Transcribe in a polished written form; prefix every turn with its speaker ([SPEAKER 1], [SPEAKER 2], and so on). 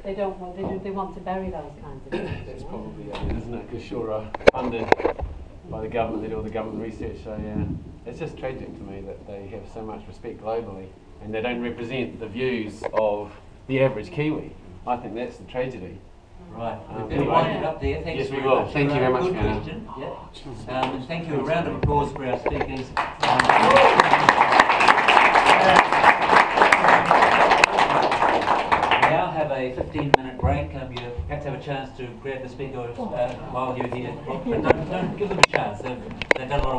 [SPEAKER 1] they don't want, they want to bury those kinds of things.
[SPEAKER 2] That's probably it, isn't it? Because sure are funded by the government, they do all the government research, so yeah. It's just tragic to me that they have so much respect globally and they don't represent the views of the average Kiwi. I think that's the tragedy.
[SPEAKER 3] Right.
[SPEAKER 2] Anyway.
[SPEAKER 3] Wind it up there. Thanks
[SPEAKER 2] Yes, we
[SPEAKER 3] very
[SPEAKER 2] will.
[SPEAKER 3] much.
[SPEAKER 2] Thank you very much,
[SPEAKER 3] Good
[SPEAKER 2] Fiona.
[SPEAKER 3] question. Yeah. And thank you. A round of applause for our speakers. We now have a 15-minute break. You perhaps have a chance to grab the speaker while you're here. But don't give them a chance. They've done a lot of